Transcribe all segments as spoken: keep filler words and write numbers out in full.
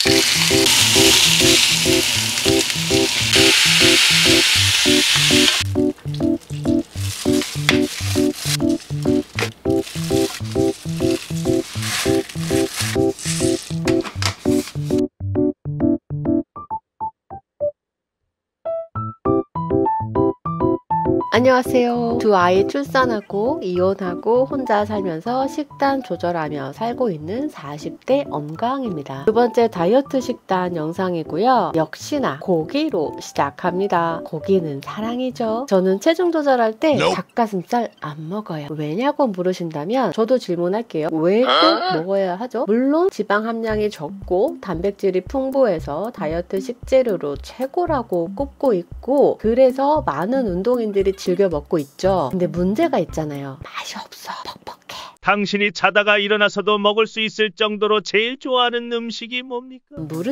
안녕하세요. 두 아이 출산하고 이혼하고 혼자 살면서 식단 조절하며 살고 있는 사십 대 엄가영입니다. 두 번째 다이어트 식단 영상이고요. 역시나 고기로 시작합니다. 고기는 사랑이죠. 저는 체중 조절할 때 닭가슴살 안 먹어요. 왜냐고 물으신다면 저도 질문할게요. 왜 꼭 먹어야 하죠? 물론 지방 함량이 적고 단백질이 풍부해서 다이어트 식재료로 최고라고 꼽고 있고, 그래서 많은 운동인들이 즐겨 먹고 있죠. 근데 문제가 있잖아요. 맛이 없어. 퍽퍽해. 당신이 자다가 일어나서도 먹을 수 있을 정도로 제일 좋아하는 음식이 뭡니까?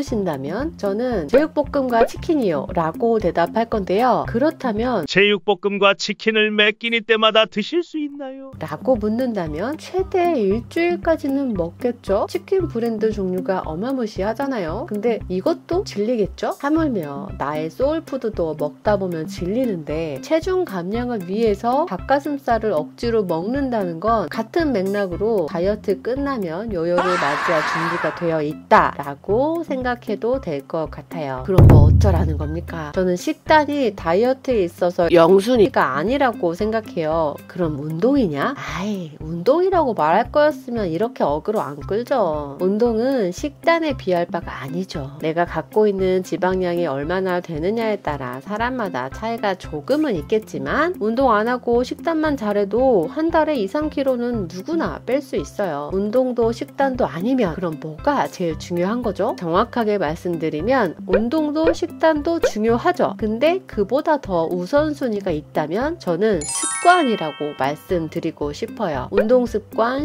물으신다면 저는 제육볶음과 치킨이요 라고 대답할 건데요. 그렇다면 제육볶음과 치킨을 매 끼니 때마다 드실 수 있나요? 라고 묻는다면 최대 일주일까지는 먹겠죠. 치킨 브랜드 종류가 어마무시하잖아요. 근데 이것도 질리겠죠? 하물며 나의 소울푸드도 먹다 보면 질리는데 체중 감량을 위해서 닭가슴살을 억지로 먹는다는 건 같은 맥락으로 다이어트 끝나면 요요를 맞이할 준비가 되어 있다 라고 생각해도 될 것 같아요. 그럼 뭐 어쩌라는 겁니까? 저는 식단이 다이어트에 있어서 영순위가 아니라고 생각해요. 그럼 운동이냐? 아이, 운동이라고 말할 거였으면 이렇게 어그로 안 끌죠. 운동은 식단에 비할 바가 아니죠. 내가 갖고 있는 지방량이 얼마나 되느냐에 따라 사람마다 차이가 조금은 있겠지만 운동 안 하고 식단만 잘해도 한 달에 이, 삼 킬로그램는 누구나 뺄 수 있어요. 운동도 식단도 아니면 그럼 뭐가 제일 중요한 거죠? 정확하게 말씀드리면 운동도 식단도 중요하죠. 근데 그보다 더 우선순위가 있다면 저는 습관이라고 말씀드리고 싶어요. 운동 습관,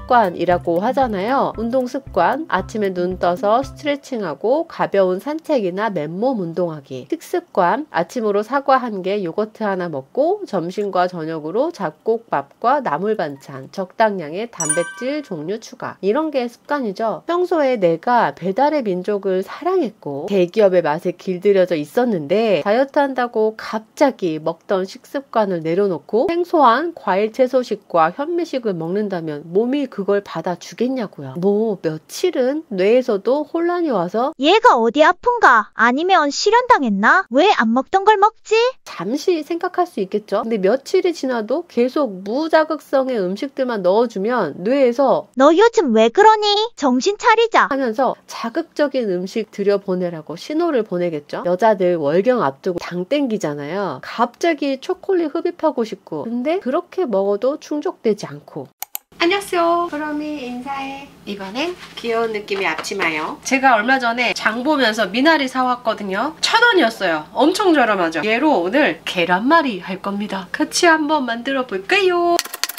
식습관이라고 하잖아요. 운동 습관, 아침에 눈 떠서 스트레칭하고 가벼운 산책이나 맨몸 운동하기. 식습관, 아침으로 사과 한 개, 요거트 하나 먹고 점심과 저녁으로 잡곡밥과 나물 반찬, 적당량의 단백질 종류 추가. 이런 게 습관이죠. 평소에 내가 배달의 민족을 사랑했고 대기업의 맛에 길들여져 있었는데 다이어트 한다고 갑자기 먹던 식습관을 내려놓고 생소한 과일 채소식과 현미식을 먹는다면 몸이 그걸 받아주겠냐고요. 뭐 며칠은 뇌에서도 혼란이 와서 얘가 어디 아픈가? 아니면 실현당했나? 왜 안 먹던 걸 먹지? 잠시 생각할 수 있겠죠. 근데 며칠이 지나도 계속 무자극성의 음식들만 넣어주면 뇌에서 너 요즘 왜 그러니? 정신 차리자 하면서 자극적인 음식 들여보내라고 신호를 보내겠죠. 여자들 월경 앞두고 당 땡기잖아요. 갑자기 초콜릿 흡입하고 싶고, 근데 그렇게 먹어도 충족되지 않고. 안녕하세요. 그럼이 인사해. 이번엔 귀여운 느낌의 앞치마요. 제가 얼마 전에 장 보면서 미나리 사왔거든요. 천 원이었어요. 엄청 저렴하죠. 얘로 오늘 계란말이 할 겁니다. 같이 한번 만들어 볼까요?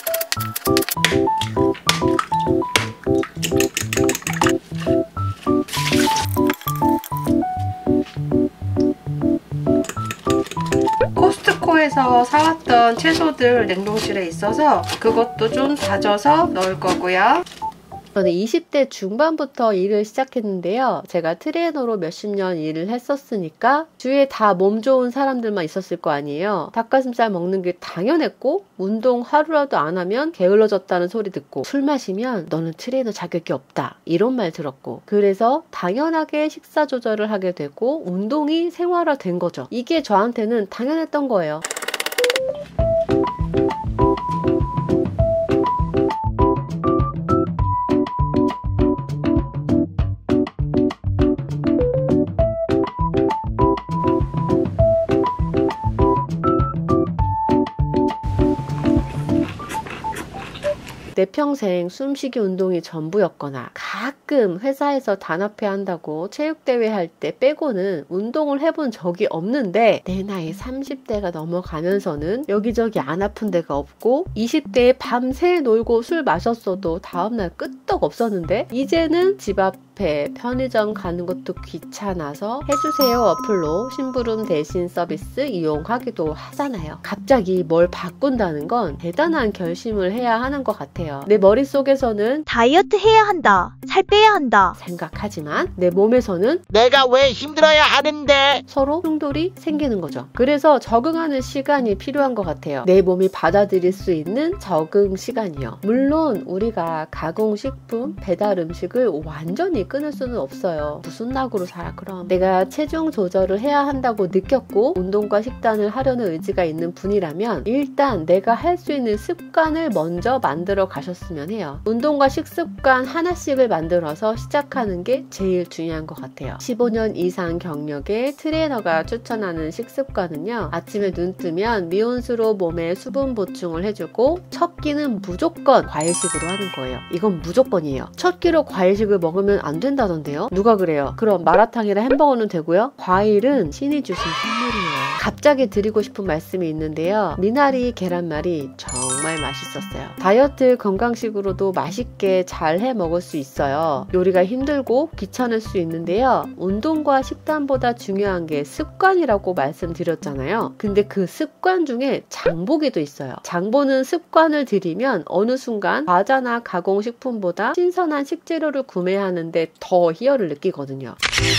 코스트코에서 사왔던 채소들 냉동실에 있어서 그것도 좀 다져서 넣을 거고요. 저는 이십 대 중반부터 일을 시작했는데요. 제가 트레이너로 몇십 년 일을 했었으니까 주위에 다 몸 좋은 사람들만 있었을 거 아니에요. 닭가슴살 먹는 게 당연했고, 운동 하루라도 안 하면 게을러졌다는 소리 듣고, 술 마시면 너는 트레이너 자격이 없다 이런 말 들었고, 그래서 당연하게 식사 조절을 하게 되고 운동이 생활화된 거죠. 이게 저한테는 당연했던 거예요. 내 평생 숨쉬기 운동이 전부였거나 가끔 회사에서 단합회 한다고 체육대회 할 때 빼고는 운동을 해본 적이 없는데, 내 나이 삼십 대가 넘어가면서는 여기저기 안 아픈 데가 없고, 이십 대에 밤새 놀고 술 마셨어도 다음날 끄떡 없었는데 이제는 집 앞 급해 편의점 가는 것도 귀찮아서 해주세요 어플로 심부름 대신 서비스 이용하기도 하잖아요. 갑자기 뭘 바꾼다는 건 대단한 결심을 해야 하는 것 같아요. 내 머릿속에서는 다이어트 해야 한다. 살 빼야 한다. 생각하지만 내 몸에서는 내가 왜 힘들어야 하는데? 서로 충돌이 생기는 거죠. 그래서 적응하는 시간이 필요한 것 같아요. 내 몸이 받아들일 수 있는 적응 시간이요. 물론 우리가 가공식품, 배달 음식을 완전히 끊을 수는 없어요. 무슨 낙으로 살아 그럼. 내가 체중 조절을 해야 한다고 느꼈고 운동과 식단을 하려는 의지가 있는 분이라면 일단 내가 할 수 있는 습관을 먼저 만들어 가셨으면 해요. 운동과 식습관 하나씩을 만들어서 시작하는 게 제일 중요한 것 같아요. 십오 년 이상 경력의 트레이너가 추천하는 식습관은요. 아침에 눈 뜨면 미온수로 몸에 수분 보충을 해주고 첫 끼는 무조건 과일식으로 하는 거예요. 이건 무조건이에요. 첫 끼로 과일식을 먹으면 안 된다던데요. 누가 그래요? 그럼 마라탕이랑 햄버거는 되고요. 과일은 신이 주신 선물이에요. 갑자기 드리고 싶은 말씀이 있는데요. 미나리 계란말이 정말 맛있었어요. 다이어트 건강식으로도 맛있게 잘 해 먹을 수 있어요. 요리가 힘들고 귀찮을 수 있는데요. 운동과 식단보다 중요한 게 습관이라고 말씀드렸잖아요. 근데 그 습관 중에 장보기도 있어요. 장보는 습관을 들이면 어느 순간 과자나 가공식품보다 신선한 식재료를 구매하는데 더 희열을 느끼거든요.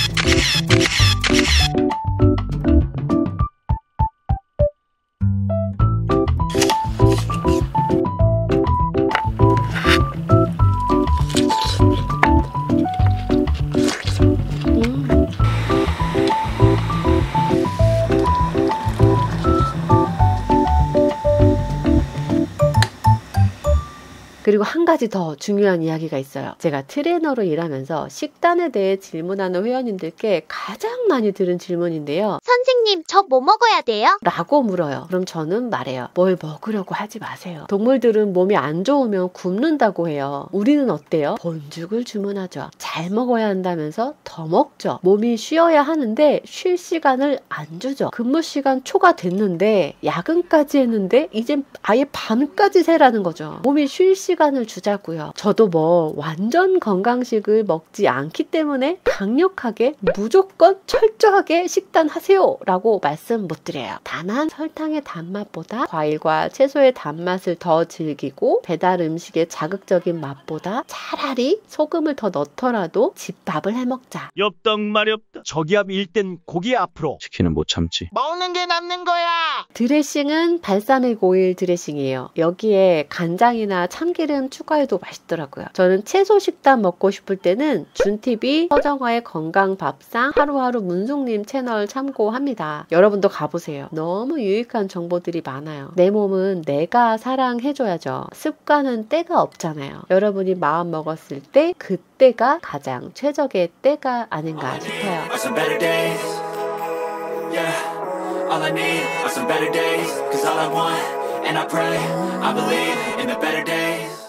그리고 한 가지 더 중요한 이야기가 있어요. 제가 트레이너로 일하면서 식단에 대해 질문하는 회원님들께 가장 많이 들은 질문인데요. 선생님, 저 뭐 먹어야 돼요? 라고 물어요. 그럼 저는 말해요. 뭘 먹으려고 하지 마세요. 동물들은 몸이 안 좋으면 굶는다고 해요. 우리는 어때요? 본죽을 주문하죠. 잘 먹어야 한다면서 더 먹죠. 몸이 쉬어야 하는데 쉴 시간을 안 주죠. 근무 시간 초가 됐는데 야근까지 했는데 이제 아예 밤까지 새라는 거죠. 몸이 쉴 시간을 주자고요. 저도 뭐 완전 건강식을 먹지 않기 때문에 강력하게 무조건 철저하게 식단하세요 라고 말씀 못 드려요. 다만 설탕의 단맛보다 과일과 채소의 단맛을 더 즐기고 배달 음식의 자극적인 맛보다 차라리 소금을 더 넣더라도 집밥을 해먹자. 엽떡 마렵다. 저기압 일 땐 고기 앞으로. 치킨은 못 참지. 먹는 게 남는 거야. 드레싱은 발사믹 오일 드레싱이에요. 여기에 간장이나 참기름 추가해도 맛있더라고요. 저는 채소 식단 먹고 싶을 때는 준티비 서정화의 건강밥상 하루하루 문숙님 채널 참고합니다. 여러분도 가보세요. 너무 유익한 정보들이 많아요. 내 몸은 내가 사랑해줘야죠. 습관은 때가 없잖아요. 여러분이 마음 먹었을 때 그때가 가장 최적의 때가 아닌가 싶어요. All I need are some better days, cause all I want, and I pray, I believe in the better days.